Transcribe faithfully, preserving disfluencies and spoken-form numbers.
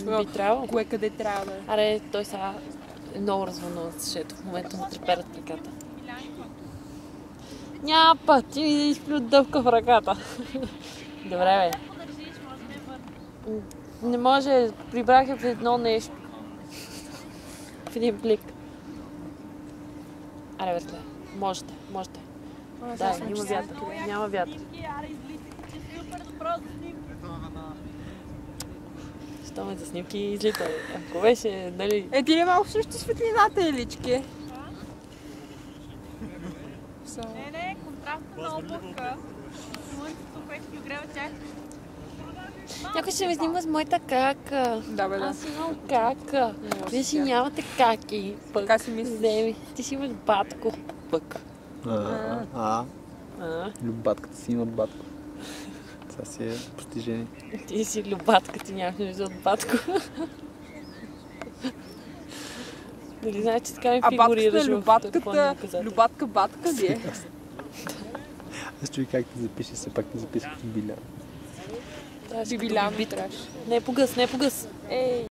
Би трябвало. Кое къде трябва да е? Аре, той сега е много развълнуван, защото в момента му треперят ръката. Няма път, ти ми да изплют дъвка в ръката. Добре, бе. Не може, прибрах я в едно нещо. В един плик. Аре, бе, можете, можете. Да, има вятър. Няма вятър. Що ме за снимки излита? Ако беше, нали... Е, ти ли малко също светлината, Елички? Не, не, контрастна облака. Слънцето, което ги огрева тях. Някой ще ме снима с моята кака. Да, бе, да. Аз имам кака. Вие си нямате каки. Пък. Така си мислиш. Не, ти си имаш батко. Пък. А, а, А, любатката си има батко. Това си е постижение. ти си любатка, ти нямаш нужда от батко. Нали знаеш, че така ми А фигурираш батката, в любатката, любатка, батка ли е? Аз чуй как те запише, все пак те записах в Билян. Бибилян ми трябваше. Не, погъс, не, погъс. Ей!